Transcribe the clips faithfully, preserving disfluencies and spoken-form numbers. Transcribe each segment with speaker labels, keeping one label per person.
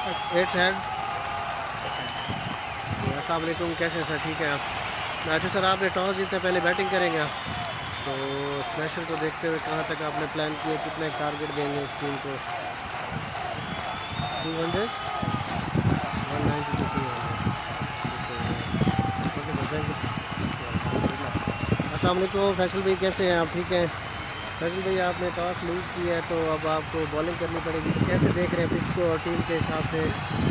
Speaker 1: Eight said. अस्सलाम वालेकुम, कैसे हैं सर? ठीक है आप? अच्छा सर, आपने टॉस जीतने पहले बैटिंग करेंगे आप, तो स्मैशर को देखते हुए कहाँ तक आपने प्लान किया, कितना टारगेट देंगे इस टीम को? Two hundred, one ninety two two hundred. Okay sir, thank you. अस्सलाम वालेकुम फैसल भाई, कैसे हैं आप? ठीक हैं फैसल भाई, आपने टॉस लूज़ किया है तो अब आपको बॉलिंग करनी पड़ेगी, तो कैसे देख रहे हैं पिच को और टीम के हिसाब से?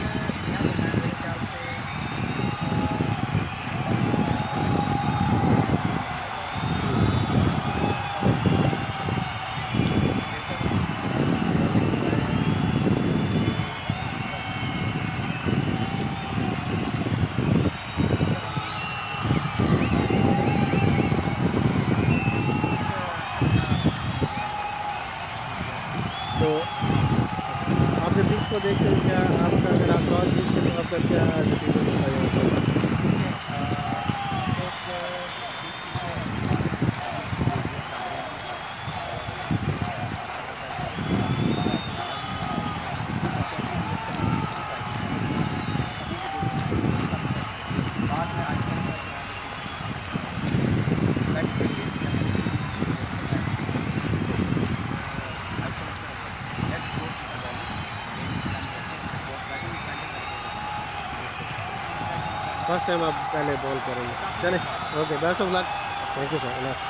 Speaker 1: तो आपके पिच को देखते हुए क्या आपका, अगर आप टॉस जीतते तो आपका क्या डिसीजन होगा यहाँ पर? फर्स्ट टाइम आप पहले बॉल करेंगे, चले okay, best of luck, thank you sir. Allah.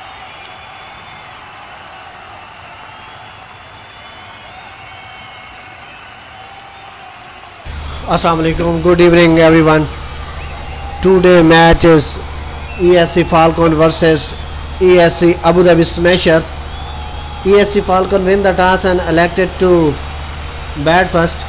Speaker 1: Assalamu alaikum, good evening everyone. Today match is E S C Falcon versus E S C Abu Dhabi Smashers. E S C Falcon win the toss and elected to bat first.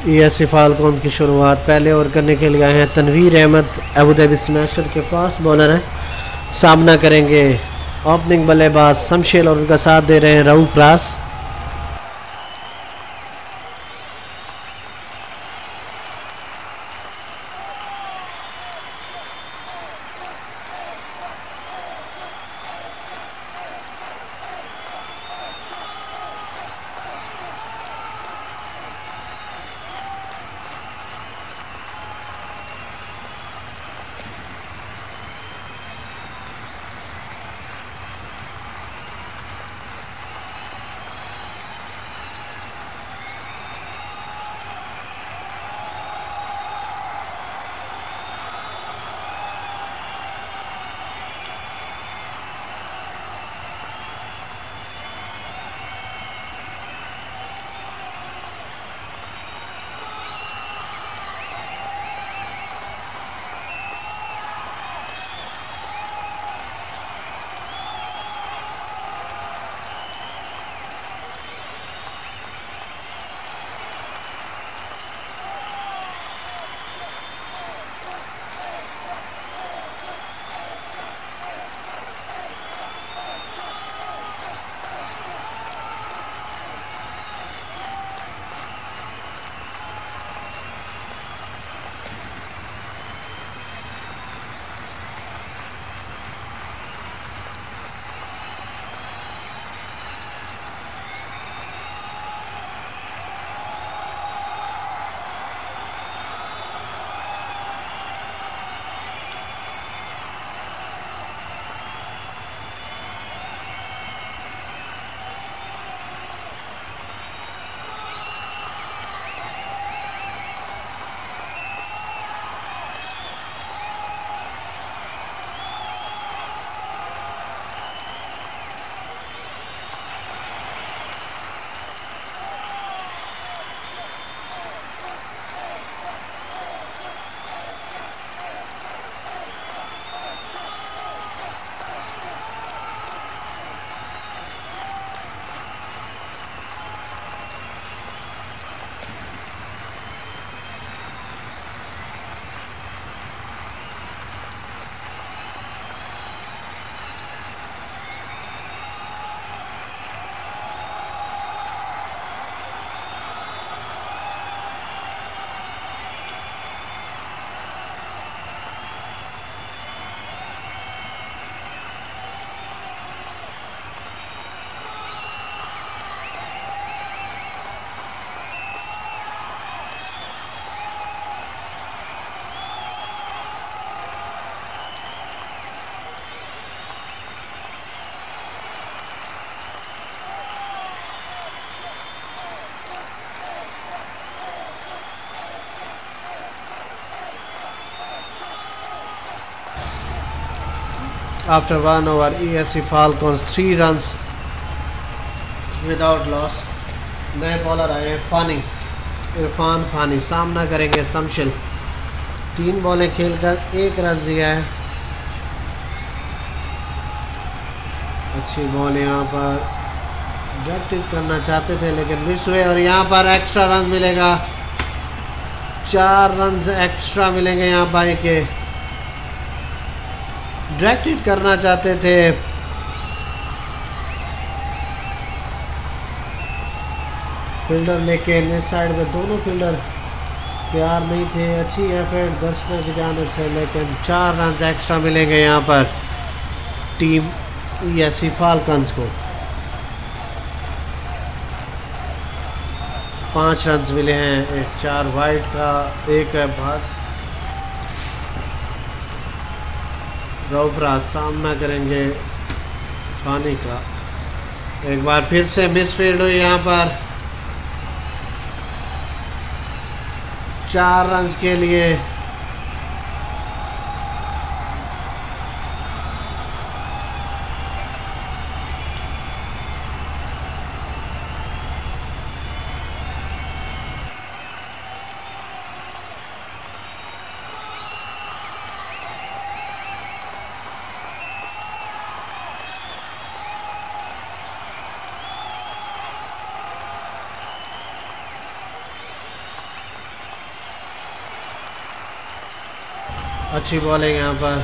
Speaker 1: E S C Falcon की शुरुआत पहले over करने के लिए आए हैं Tanveer Ahmed, Abu Dhabi Smasher के fast bowler हैं। सामना करेंगे ओपनिंग बल्लेबाज शमशेर और उनका साथ दे रहे हैं रऊफ रास। After one over, E S C Falcons three runs without loss. नए बॉलर आए हैं फानी, इरफान फानी। सामना करेंगे शमशेर। तीन बॉलें खेलकर एक रन दिया है। अच्छी बॉल यहाँ पर डायरेक्ट करना चाहते थे लेकिन मिस हुए और यहाँ पर एक्स्ट्रा रन मिलेगा। चार रन एक्स्ट्रा मिलेंगे यहाँ बाई के। डायरेक्ट हिट करना चाहते थे फील्डर लेकिन इस साइड में दोनों फील्डर तैयार नहीं थे। अच्छी एफर्ट दर्शकों की जानिब से लेकिन चार रन एक्स्ट्रा मिलेंगे यहाँ पर team E S C Falcons को। पाँच रन मिले हैं, एक चार वाइड का, एक है भाग। रऊफ रास सामना करेंगे फानी का। एक बार फिर से मिस फील्ड हुई यहाँ पर। चार रन के लिए अच्छी बॉलिंग यहाँ पर।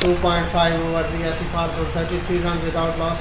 Speaker 1: two point five overs, E S C Falcons thirty-three runs without loss.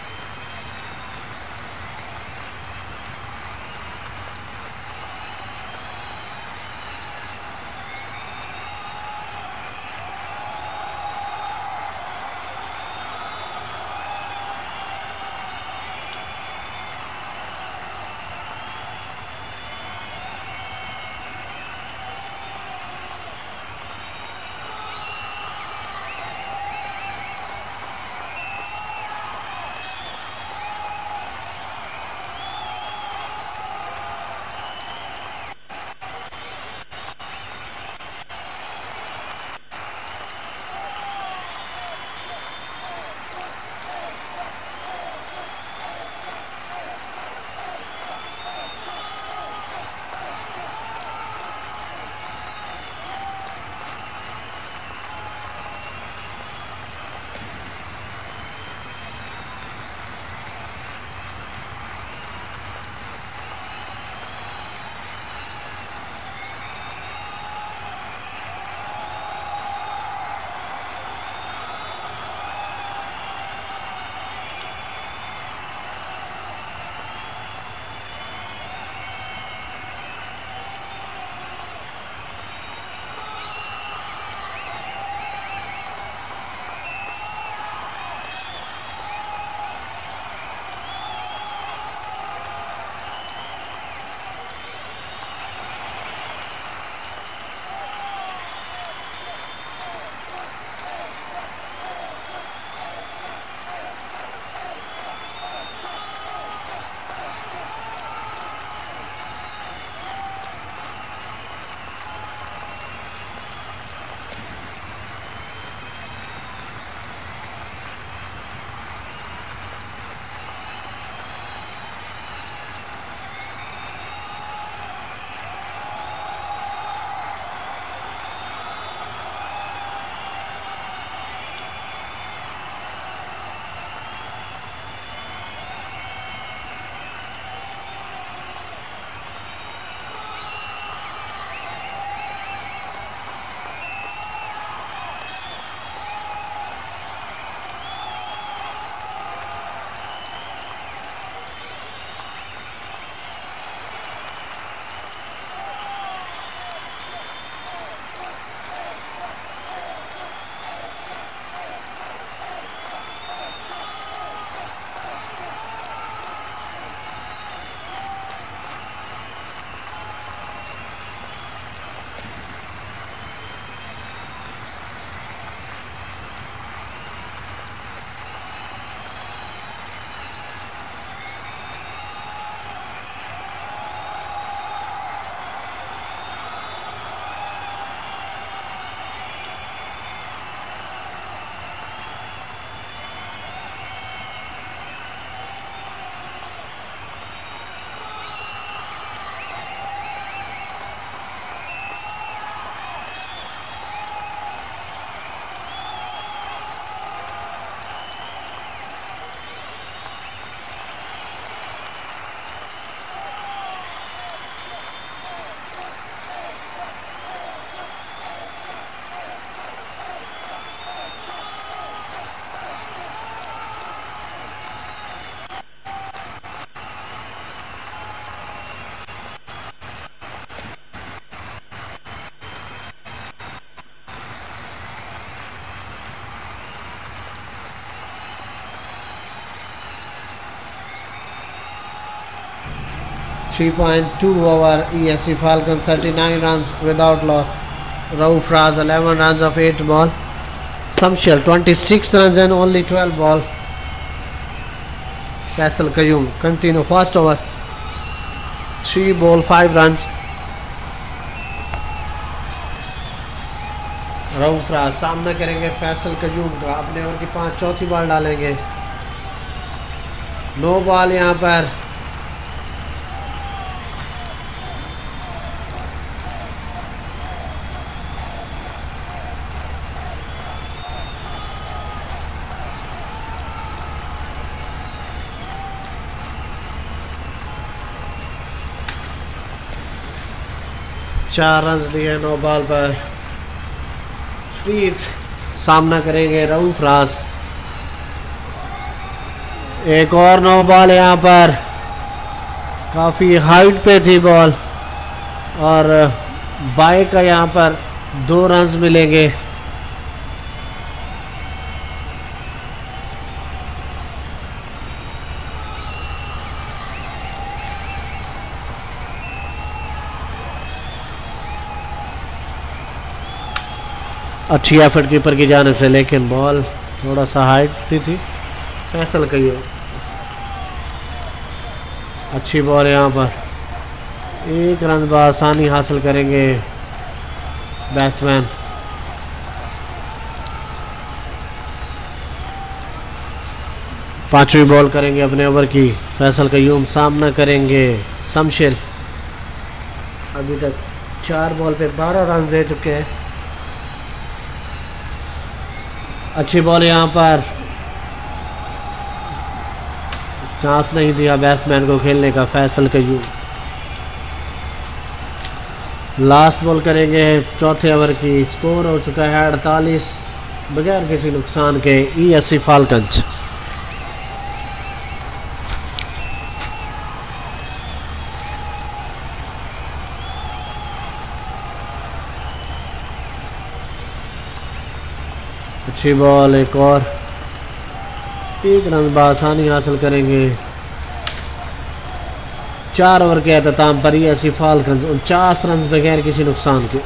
Speaker 1: three point two over, E S C Falcons thirty-nine runs without loss. Rauf Raz eleven runs of eight ball. Samshel twenty-six runs and only twelve ball. Faisal Qayyum continue first over. three ball five runs. Rauf राज सामना करेंगे फैसल कयूम का, अपने over की पांच चौथी ball डालेंगे. No ball यहाँ पर. चार रन लिए नो बॉल पर. फ्री सामना करेंगे राउफ राज। एक और नो बॉल यहाँ पर, काफ़ी हाइट पे थी बॉल और बाई का यहाँ पर दो रन्स मिलेंगे। अच्छी एफर्ट कीपर की जानिब से, लेकिन बॉल थोड़ा सा हाइट भी थी। फैसल कही हो, अच्छी बॉल यहाँ पर, एक रन बआसानी हासिल करेंगे बैट्समैन। पांचवी बॉल करेंगे अपने ओवर की फैसल कयूम, सामना करेंगे शमशेर। अभी तक चार बॉल पे बारह रन दे चुके हैं। अच्छी बॉल यहाँ पर, चांस नहीं दिया बैट्समैन को खेलने का फैसल कयूम। लास्ट बॉल करेंगे चौथे ओवर की। स्कोर हो चुका है अड़तालीस बगैर किसी नुकसान के ई एस सी फाल्कन्स। अच्छी बॉल, एक और, एक रन बआसानी हासिल करेंगे। चार ओवर के अख्ताम पर ई एस सी फाल्कन्स उनचास रन बगैर किसी नुकसान के।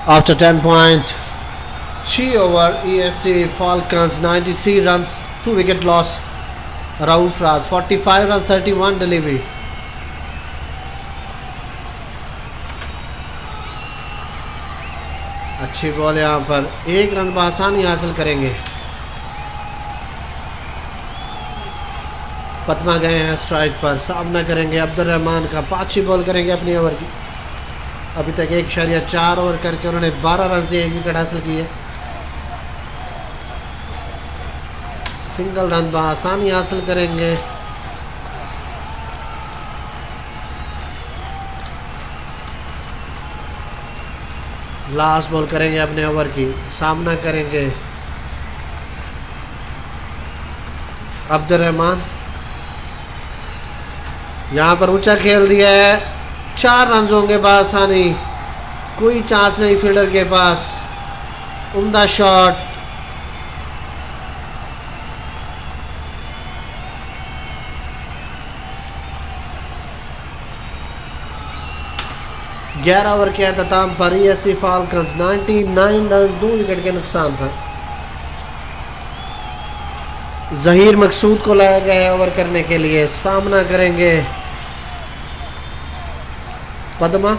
Speaker 1: After ten point three over, E S C Falcons ninety-three runs, two wicket loss. Rauf Raz forty-five runs, thirty-one delivery. अच्छी बॉल यहाँ पर, एक रन बआसानी हासिल करेंगे। पद्मा गए हैं स्ट्राइक पर, सामना करेंगे अब्दुल रहमान का, पाँचवीं बॉल करेंगे अपनी ओवर की। अभी तक एक शरिया चार ओवर करके उन्होंने बारह रन दिए, एक विकेट हासिल की है। सिंगल रन बआसानी हासिल करेंगे। लास्ट बॉल करेंगे अपने ओवर की, सामना करेंगे अब्दुल रहमान। यहाँ पर ऊंचा खेल दिया है, चार रन होंगे बआसानी, कोई चांस नहीं फील्डर के पास। उम्दा शॉट, ग्यारह ओवर के अख्ताम पर ई एस सी फाल्कन्स निन्यानवे रन, दो विकेट के नुकसान पर। जहीर मकसूद को लाया गया है ओवर करने के लिए, सामना करेंगे Padma.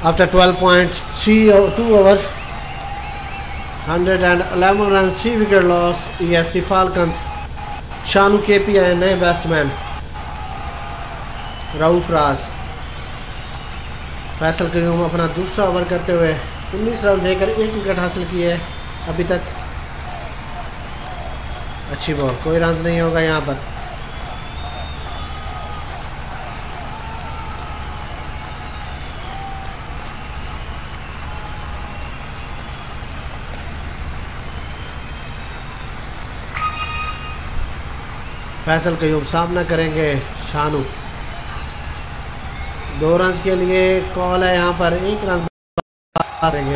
Speaker 1: After twelve point two over, one hundred eleven runs, three wicket loss. E S C Falcons. Shanu के पी आए नए बैट्समैन राउफ राज। फैसल कयूम अपना दूसरा ओवर करते हुए उन्नीस रन देकर एक विकेट हासिल की है अभी तक। अच्छी बॉल, कोई रन नहीं होगा यहाँ पर। फैसल कयूम सामना करेंगे शानू। दो रन के लिए कॉल है यहाँ पर, एक रन करेंगे।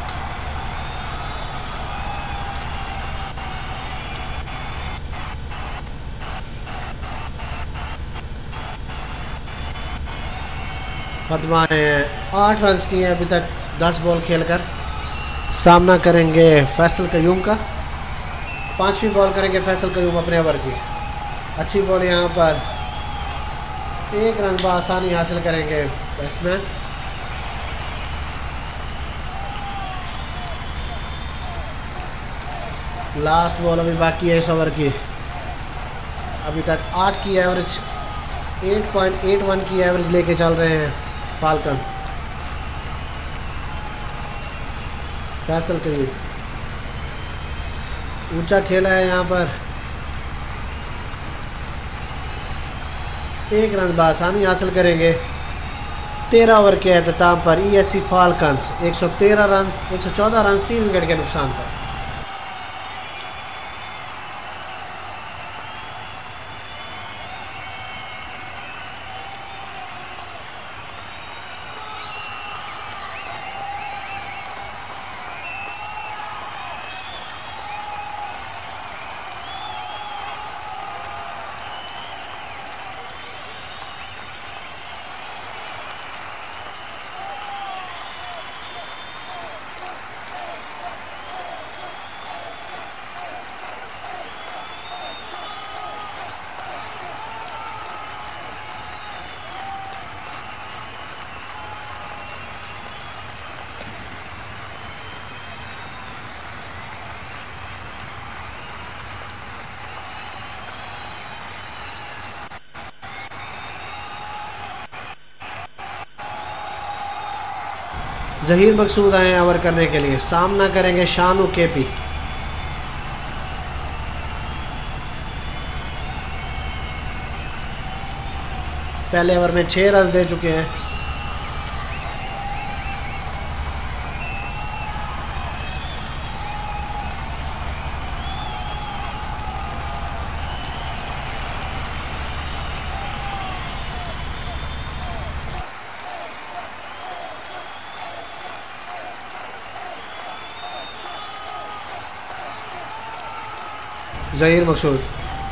Speaker 1: पद्माएं आठ रन की हैं अभी तक दस बॉल खेलकर। सामना करेंगे फैसल कयूम का। पांचवी बॉल करेंगे फैसल कयूम अपने ओवर की। अच्छी बॉल यहाँ पर, एक रन बआसानी हासिल करेंगे बैट्समैन। लास्ट बॉल अभी बाकी है इस ओवर की। अभी तक आठ की एवरेज, आठ पॉइंट आठ एक की एवरेज लेके चल रहे हैं फाल्कन्स। फैसल कयूम ऊंचा खेला है यहाँ पर, एक रन बआसानी हासिल करेंगे। तेरह ओवर के अख्ताम पर ई एस सी फाल्कन्स एक सौ तेरह रन एक सौ चौदह रन तीन विकेट के नुकसान पर। जहीर मकसूद आए ओवर करने के लिए। सामना करेंगे शानू केपी। पहले ओवर में छह रन दे चुके हैं। जहीर मकसूद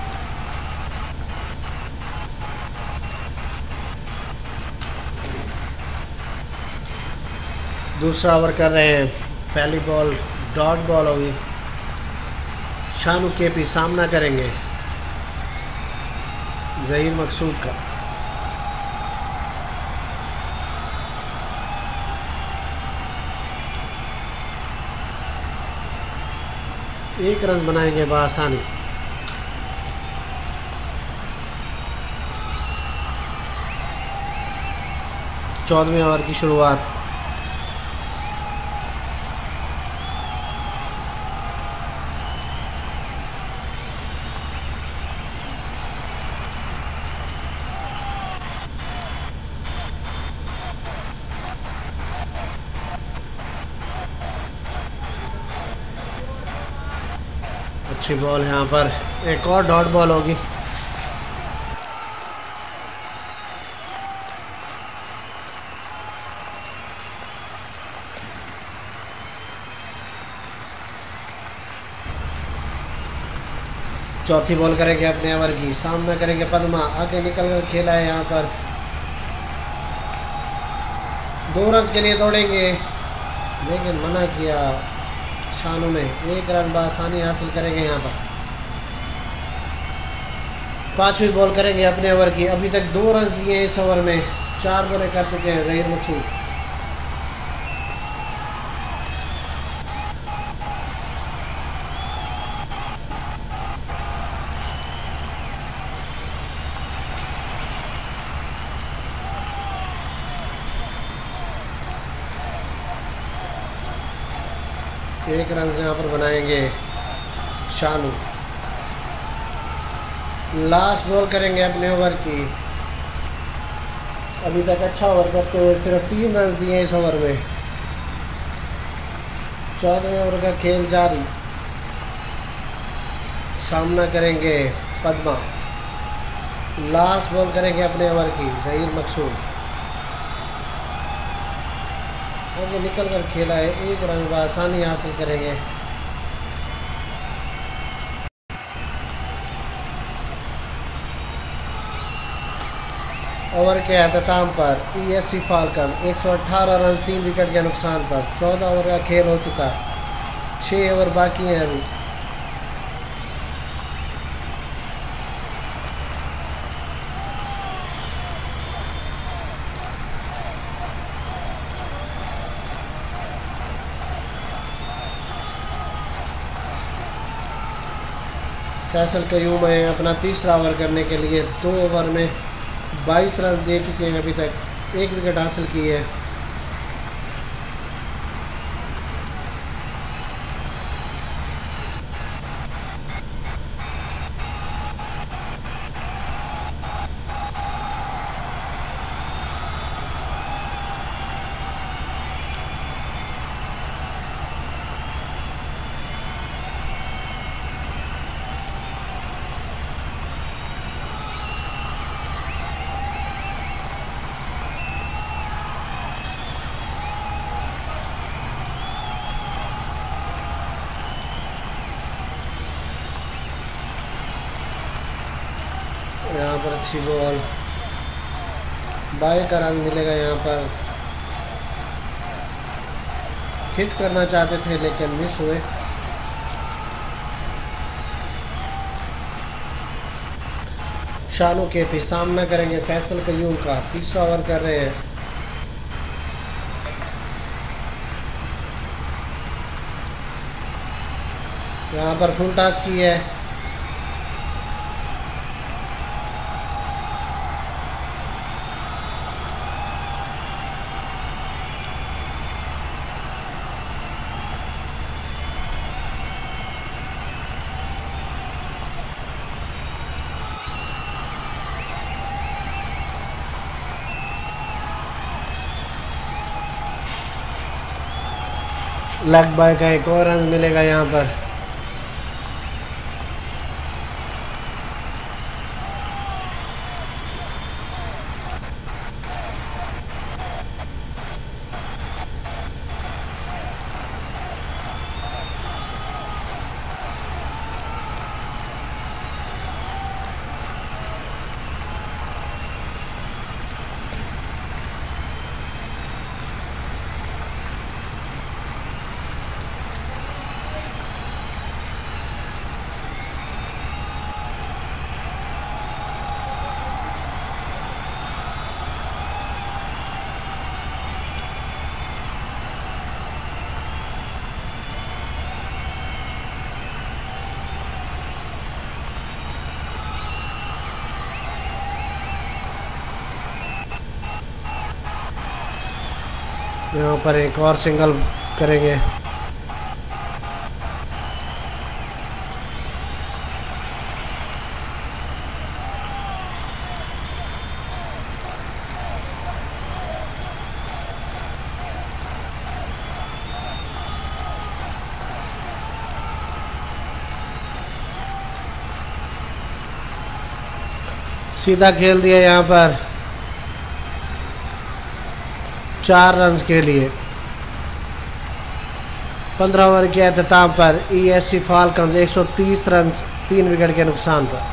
Speaker 1: दूसरा ओवर कर रहे हैं। पहली बॉल डॉट बॉल होगी। शानू केपी सामना करेंगे जहीर मकसूद का। एक रन बनाएंगे बआसानी। चौदहवें ओवर की शुरुआत। अच्छी बॉल यहाँ पर, एक और डॉट बॉल होगी। चौथी बॉल करेंगे अपने ओवर की। सामना करेंगे पद्मा। आगे निकल कर खेला है यहाँ पर। दो रन के लिए दौड़ेंगे लेकिन मना किया शानू ने। एक रन बआसानी हासिल करेंगे यहाँ पर। पांचवी बॉल करेंगे अपने ओवर की। अभी तक दो रन दिए इस ओवर में। चार बॉलें कर चुके हैं जहीर मकसूद। एक रन से यहाँ पर बनाएंगे शानू। लास्ट बॉल करेंगे अपने ओवर की। अभी तक अच्छा ओवर करते हुए सिर्फ तीन रन दिए इस ओवर में। चौदहवें ओवर का खेल जारी। सामना करेंगे पद्मा। लास्ट बॉल करेंगे अपने ओवर की ज़हीर मकसूद। आगे निकल कर खेला है, एक रन बआसानी हासिल करेंगे। ओवर के अख्ताम पर ई एस सी फाल्कन एक सौ अठारह रन तीन विकेट के नुकसान पर। चौदह ओवर का खेल हो चुका, छः ओवर बाकी हैं अभी। फैसल कयूम है अपना तीसरा ओवर करने के लिए। दो ओवर में बाईस रन दे चुके हैं, अभी तक एक विकेट हासिल की है। यहाँ पर अच्छी बॉल, बाई का रन मिलेगा। यहाँ पर हिट करना चाहते थे लेकिन मिस हुए। शानू के भी सामना करेंगे फैसल कयूम का। तीसरा ओवर कर रहे हैं। यहाँ पर फुल टॉस की है। लेग बाय का एक और रन मिलेगा यहाँ पर। यहाँ पर एक और सिंगल करेंगे। सीधा खेल दिया यहाँ पर चार रन के लिए। पंद्रह ओवर के अख्ताम पर ई एस सी फाल्कन्स एक सौ तीस रन तीन विकेट के नुकसान पर।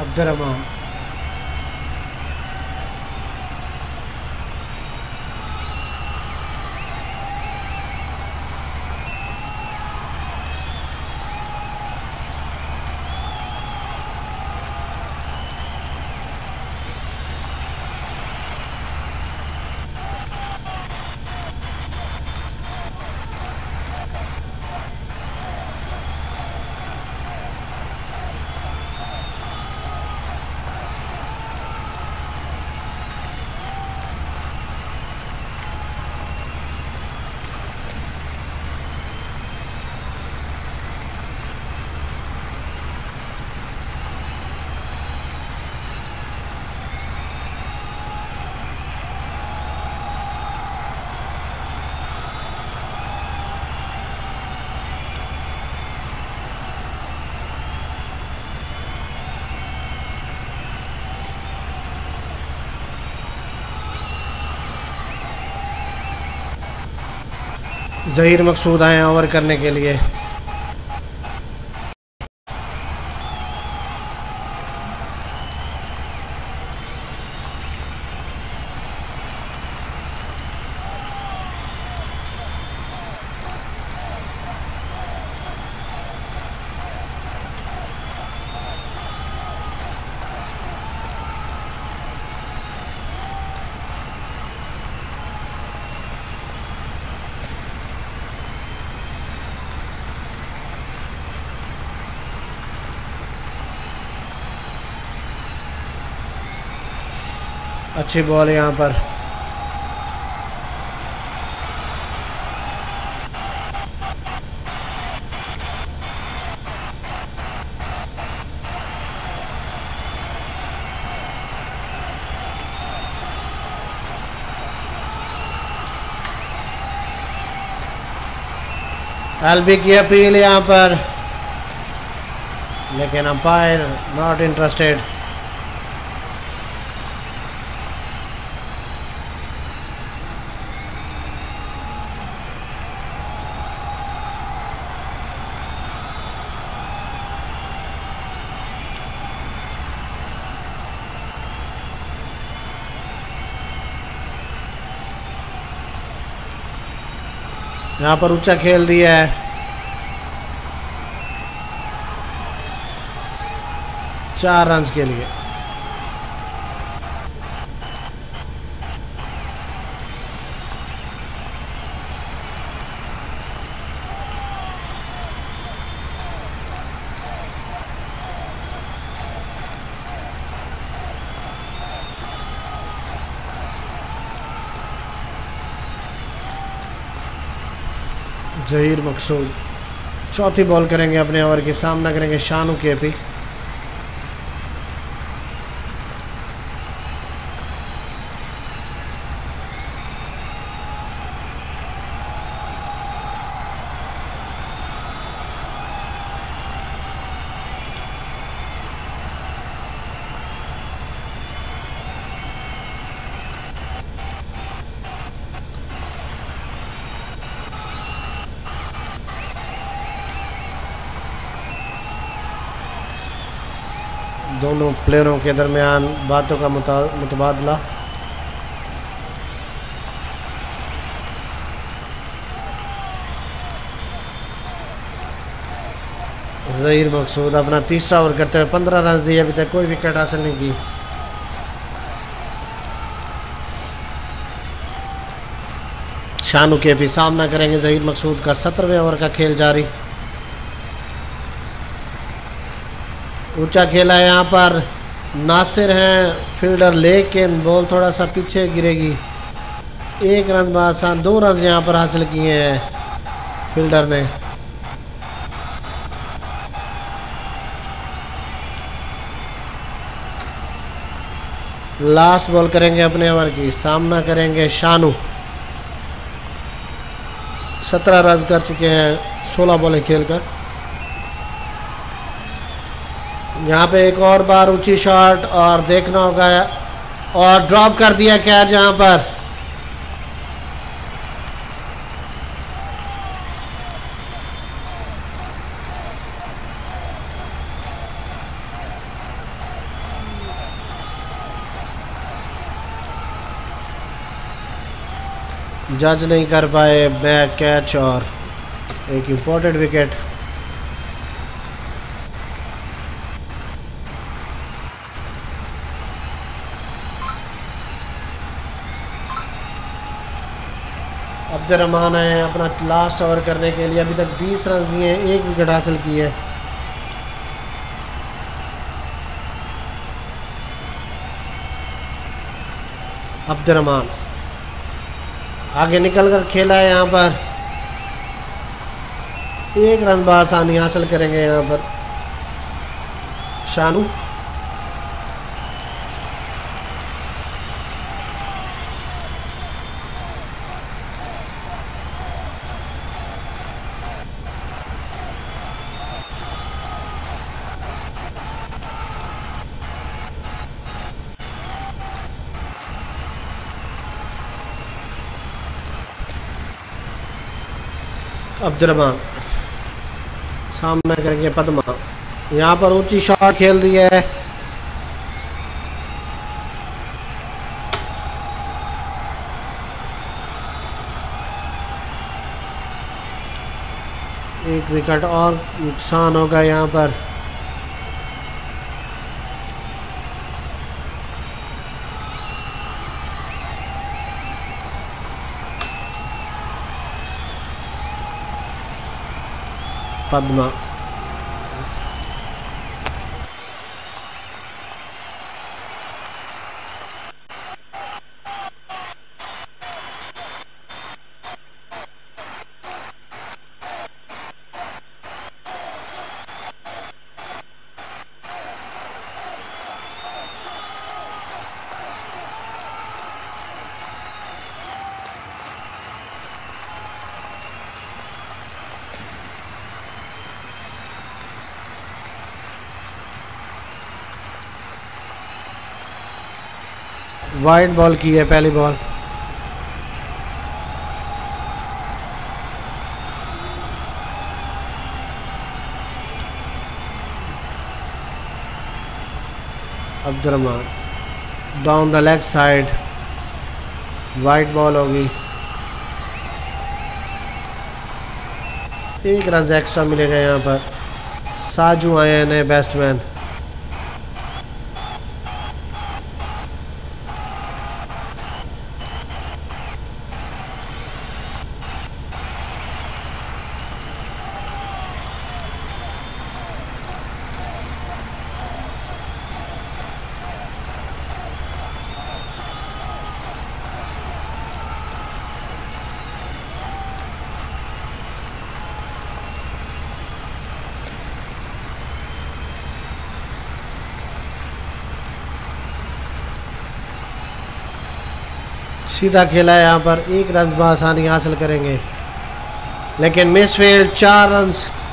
Speaker 1: अब्दुर्रहमान। ज़हीर मकसूद आए ओवर करने के लिए। अच्छी बॉल है यहाँ पर। एलबी की अपील यहाँ पर, लेकिन अंपायर नॉट इंटरेस्टेड। यहाँ पर ऊंचा खेल दिया है। चार रन के लिए। ज़हीर मकसूद चौथी बॉल करेंगे अपने ओवर के, सामना करेंगे शानू के पी। दोनों प्लेयरों के दरमियान बातों का मुतबादला। ज़हीर मकसूद अपना तीसरा ओवर करते हुए पंद्रह रन दिए, अभी तक कोई विकेट हासिल नहीं की। शानू के भी सामना करेंगे ज़हीर मकसूद का। सत्रहवें ओवर का खेल जारी। ऊंचा खेला है यहाँ पर, नासिर हैं फील्डर, लेकिन बॉल थोड़ा सा पीछे गिरेगी। एक रन बासान, दो रन यहाँ पर हासिल किए हैं फील्डर ने। लास्ट बॉल करेंगे अपने ओवर की, सामना करेंगे शानू। सत्रह रन कर चुके हैं सोलह बॉलें खेलकर। यहाँ पे एक और बार ऊंची शॉट और देखना होगा, और ड्रॉप कर दिया कैच यहाँ पर। जज नहीं कर पाए, बैक कैच और एक इम्पोर्टेड विकेट। अब्दुर्रहमान है अपना लास्ट ओवर करने के लिए, अभी तक बीस रन दिए हैं, एक विकेट हासिल की है। अब्दुर्रहमान आगे निकल कर खेला है, यहाँ पर एक रन बआसानी हासिल करेंगे यहाँ पर शानू। अब्दुर्रहमान सामने करेंगे पद्मा, यहाँ पर ऊंची शॉट खेल दी है। एक विकेट और नुकसान होगा यहाँ पर। पद्मा वाइड बॉल की है पहली ball. Abdurrahman down the leg side, wide ball होगी। एक रन एक्स्ट्रा मिलेगा यहाँ पर। साजू आए हैं नए बैट्समैन। सीधा खेला है, यहाँ पर एक रन बआसानी हासिल करेंगे, लेकिन मिसफील्ड चार रन।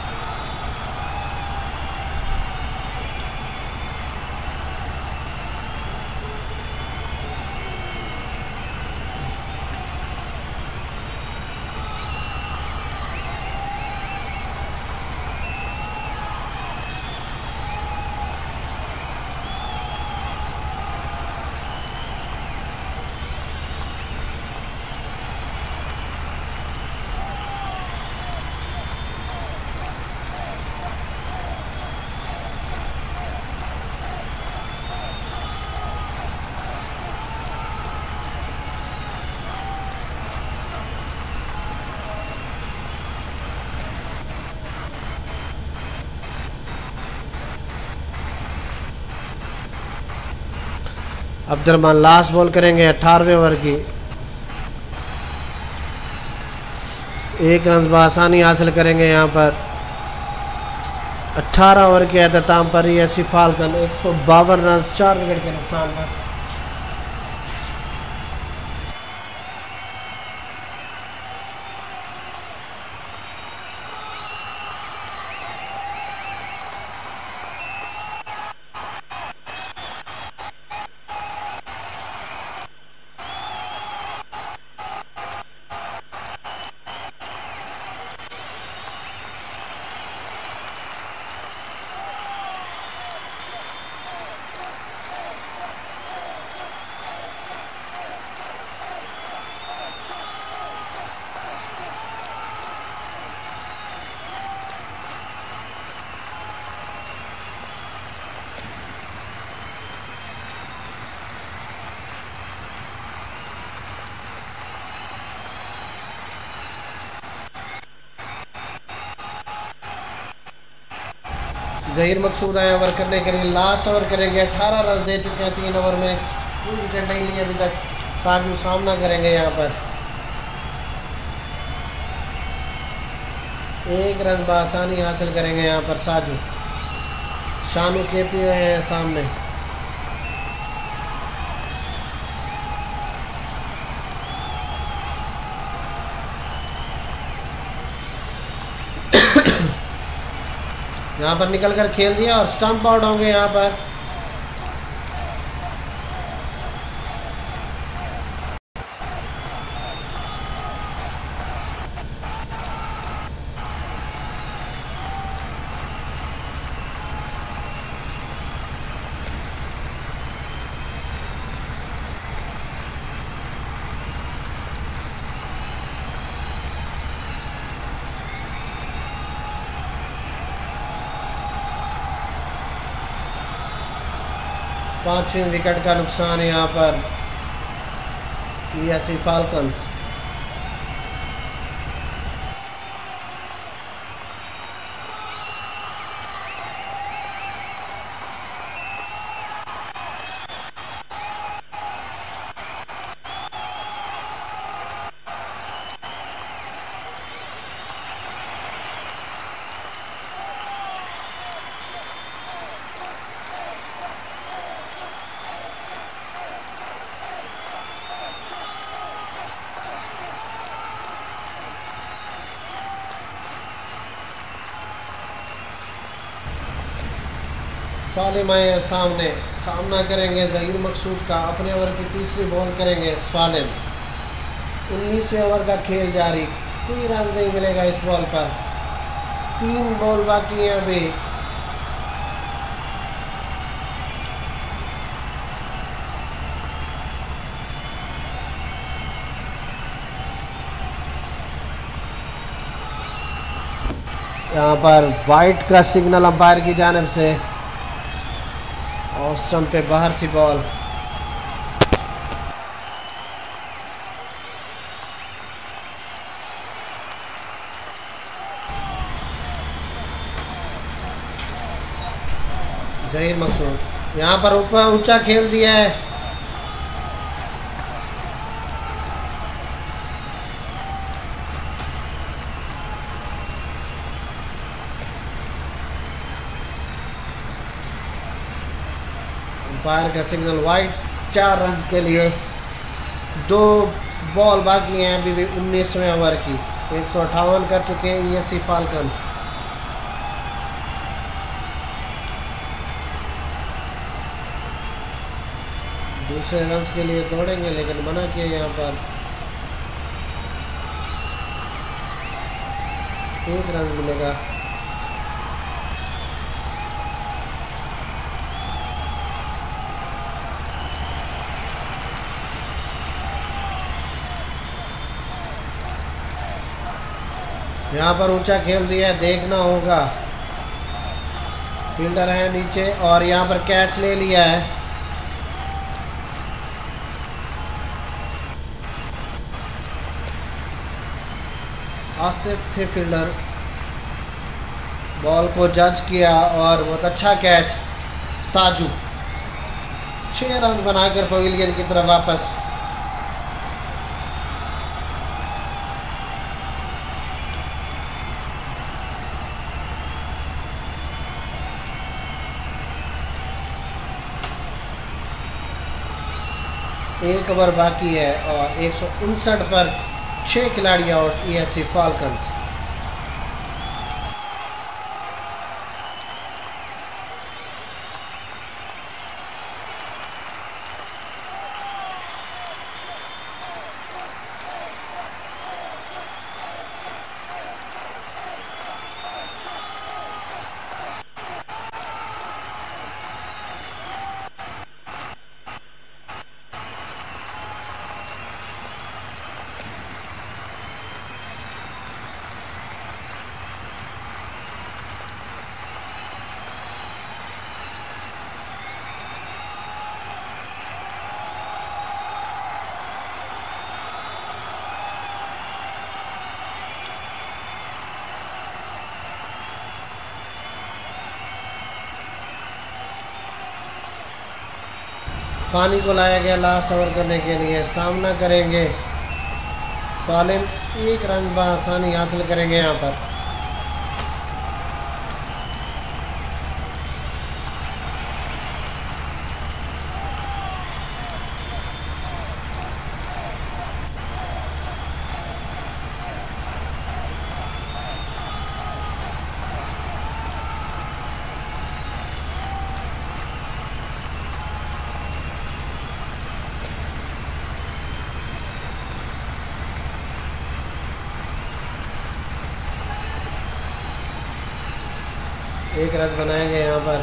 Speaker 1: अब्दुर्रहमान लास्ट बॉल करेंगे अठारहवें ओवर की। एक रन बआसानी हासिल करेंगे यहाँ पर। अठारह ओवर के अख्ताम पर ई एस सी फाल्कन एक सौ बावन रन चार विकेट के नुकसान पर। जहीर मकसूद आए ओवर करने के लिए, लास्ट ओवर करेंगे। अठारह रन दे चुके हैं तीन ओवर में, कोई विकेट नहीं ली अभी तक। साजू सामना करेंगे यहाँ पर, एक रन बआसानी हासिल करेंगे यहाँ पर साजू। शानू के पी हैं सामने। यहाँ पर निकल कर खेल दिया और स्टंप आउट होंगे यहाँ पर। पांचवीं विकेट का नुकसान है यहाँ पर ई एस सी फाल्कन्स। सालिम आए सामने, सामना करेंगे जहीर मकसूद का। अपने ओवर की तीसरी बॉल करेंगे सालिम। उन्नीसवें ओवर का खेल जारी, कोई रन नहीं मिलेगा इस बॉल पर। तीन बॉल बाकी हैं अभी। यहाँ पर वाइट का सिग्नल अंपायर की जानिब से, ऑफ स्टंप पे बाहर थी बॉल। जहीर मकसूद यहाँ पर ऊपर ऊंचा खेल दिया है। अंपायर का सिग्नल वाइड, चार रन के लिए। दो बॉल बाकी हैं अभी भी उन्नीसवें ओवर की। एक सौ अट्ठावन कर चुके हैं ई एस सी फाल्कन्स। दूसरे रन के लिए दौड़ेंगे लेकिन मना किया यहाँ पर। एक रन मिलेगा। यहाँ पर ऊंचा खेल दिया, देखना होगा। फील्डर है नीचे और यहाँ पर कैच ले लिया है। आसिफ थे फील्डर, बॉल को जज किया और बहुत अच्छा कैच। साजू छह रन बनाकर पवेलियन की तरफ वापस। एक ओवर बाकी है और एक सौ उनसठ पर छह खिलाड़ी out E S C Falcons. पानी को लाया गया लास्ट ओवर करने के लिए। सामना करेंगे सालिम, एक रन बआसानी हासिल करेंगे यहाँ पर। एक रन बनाएंगे यहाँ पर।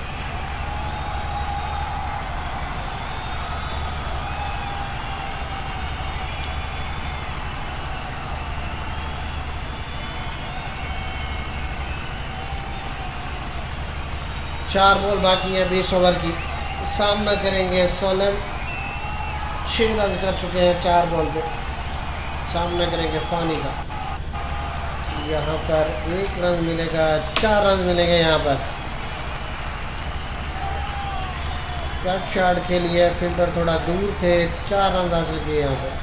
Speaker 1: चार बॉल बाकी है बीस ओवर की। सामना करेंगे सोलम, छः रन कर चुके हैं चार बॉल पे। सामना करेंगे फानी का। यहाँ पर एक रन मिलेगा, चार रन मिलेंगे यहाँ पर। कट शॉट के लिए फील्डर थोड़ा दूर थे, चार रन हासिल किए यहाँ पर।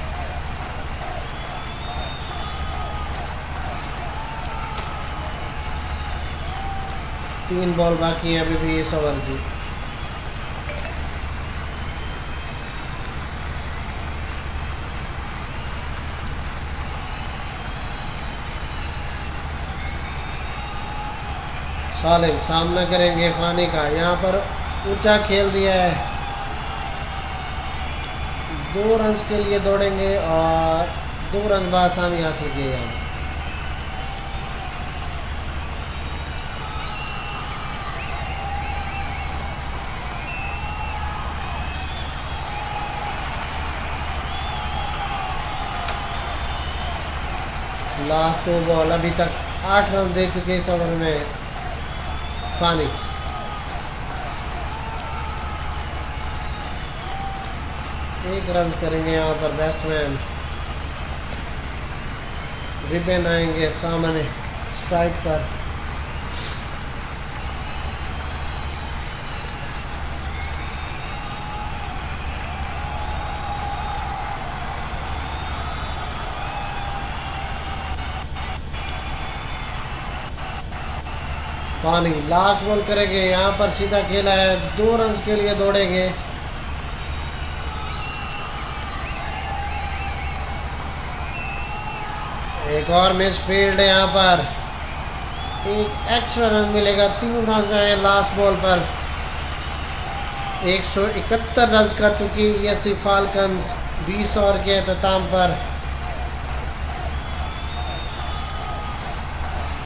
Speaker 1: तीन बॉल बाकी है अभी भी इस ओवर की। सालिम सामना करेंगे फानी का। यहाँ पर ऊंचा खेल दिया है, दो रन के लिए दौड़ेंगे और दो रन बआसानी हासिल किए यहाँ। लास्ट दो बॉल, अभी तक आठ रन दे चुके इस ओवर में फानी। एक रन करेंगे यहाँ पर बैट्समैन। रिबन आएंगे सामने स्ट्राइक पर। फानी लास्ट बॉल करेंगे यहाँ पर, सीधा खेला है, दो रन के लिए दौड़ेंगे। एक और मिस फील्ड है यहाँ पर, एक एक्स्ट्रा रन मिलेगा। तीन रन है लास्ट बॉल पर। एक सौ इकहत्तर रन कर चुकी ई एस सी फाल्कन्स बीस ओवर के अख्ताम पर।